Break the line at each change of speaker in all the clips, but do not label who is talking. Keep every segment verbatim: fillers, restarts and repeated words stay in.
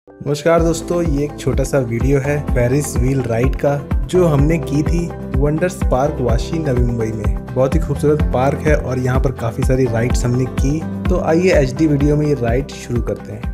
नमस्कार दोस्तों, ये एक छोटा सा वीडियो है फेरिस व्हील राइड का जो हमने की थी वंडर्स पार्क वाशी नवी मुंबई में। बहुत ही खूबसूरत पार्क है और यहाँ पर काफ़ी सारी राइड्स हमने की। तो आइए एचडी वीडियो में ये राइड शुरू करते हैं।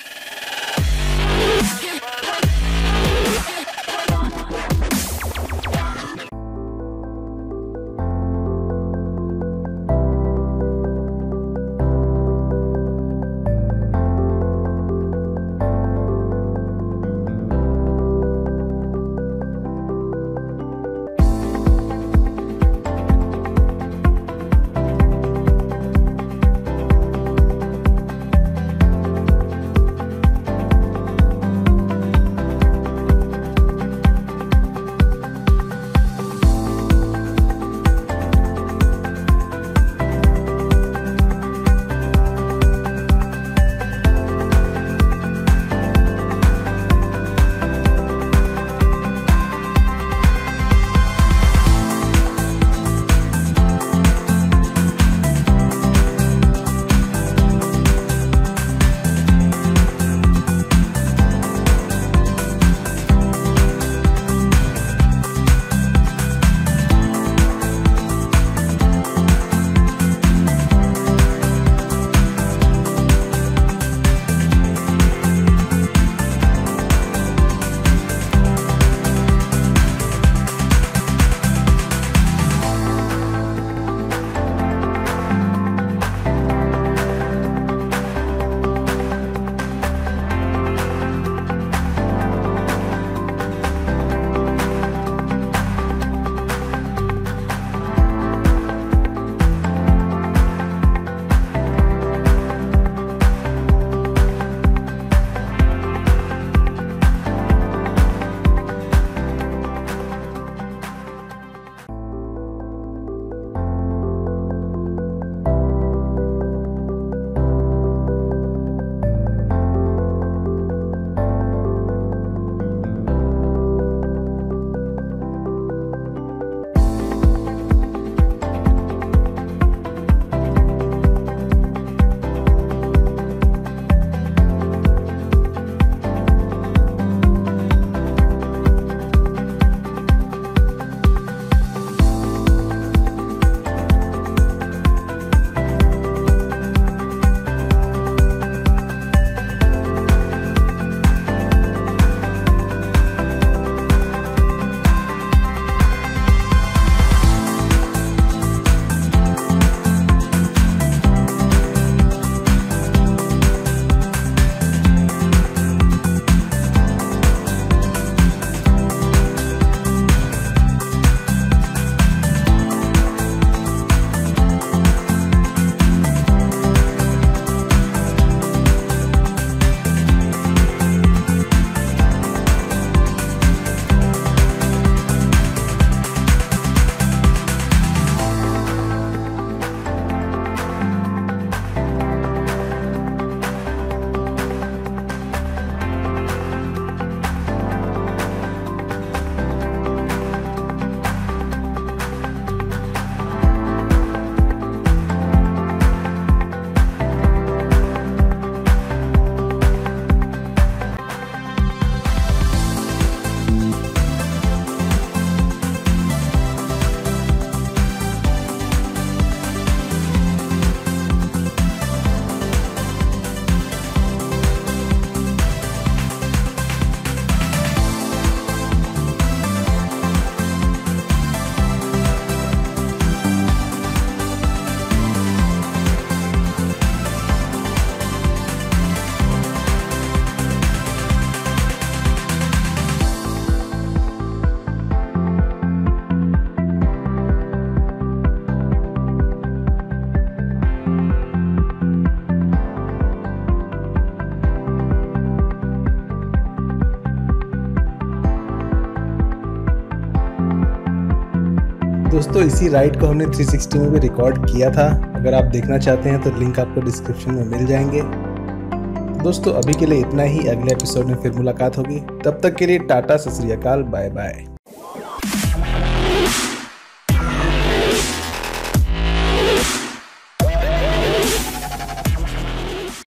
दोस्तों इसी राइड को हमने थ्री सिक्सटी में भी रिकॉर्ड किया था। अगर आप देखना चाहते हैं तो लिंक आपको डिस्क्रिप्शन में मिल जाएंगे। दोस्तों अभी के लिए इतना ही, अगले एपिसोड में फिर मुलाकात होगी। तब तक के लिए टाटा, सत श्री अकाल, बाय बाय।